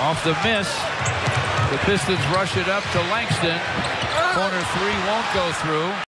Off the miss. The Pistons rush it up to Langston. Corner three won't go through.